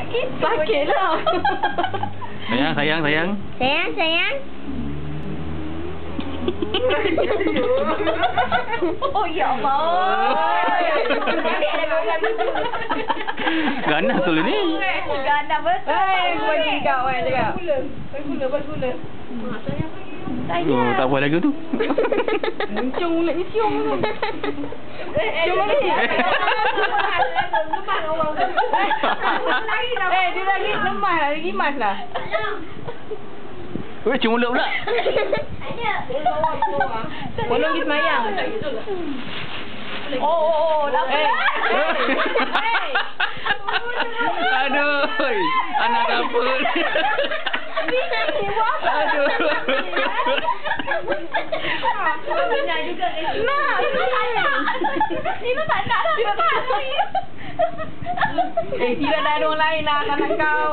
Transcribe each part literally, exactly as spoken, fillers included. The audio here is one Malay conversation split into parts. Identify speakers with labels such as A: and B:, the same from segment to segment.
A: Sakit lah.
B: Sayang, sayang, sayang.
C: Sayang, sayang.
A: Oh ya Allah.
B: Ganas tu ni.
A: Ganas betul.
D: Eh, bagi kau kan cakap. Gula. Bagi gula, bagi gula.
B: Oh, tak apa lagi tu.
D: Muncung mulut ni siung tu.
A: Cium lagi.
D: Lemah orang tu. Eh, dia lagi lemah lah, lagi mas lah.
B: Weh, cium mulut pula.
D: Tolong pergi semayang.
A: Oh, oh, oh, dah apa?
B: Aduh, anak apa? Aduh.
A: Nak juga ni. Nak, Ina tak nak. Ina tak nak lah. Ina tak nak.
D: Eh, tidak ada orang lain lah anak kau.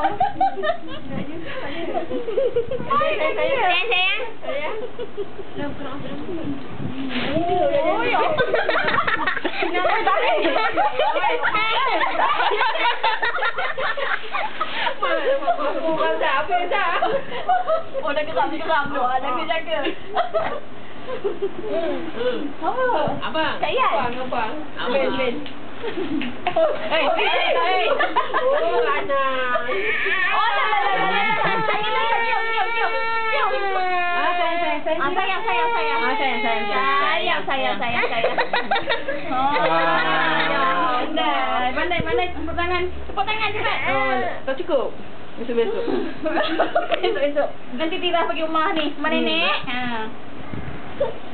C: Sayang, sayang.
A: Oh, ya.
D: Nak tarik. Apa yang dah?
A: Oh, dah geram, dia geram tu. Jaga-jaga.
D: Apa? Apa?
A: Sayang.
D: Apa? Apa? Ben, Ben. Eh, eh. Oh, anak.
A: Oh, dah, dah, dah, dah, dah. Sayang, sayang, cium, cium, cium. Cium.
D: Ah, sayang, sayang, sayang.
A: Ah, sayang, sayang, sayang.
D: Ah, sayang, sayang, sayang.
A: Sayang, sayang, sayang, sayang. Oh, pandai. Pandai, pandai. Tepuk tangan. Tepuk tangan cepat.
D: Oh, tak cukup. Besok-besok.
A: Esok-esok. Nanti Tira pergi rumah ni. Rumah nenek. Ha.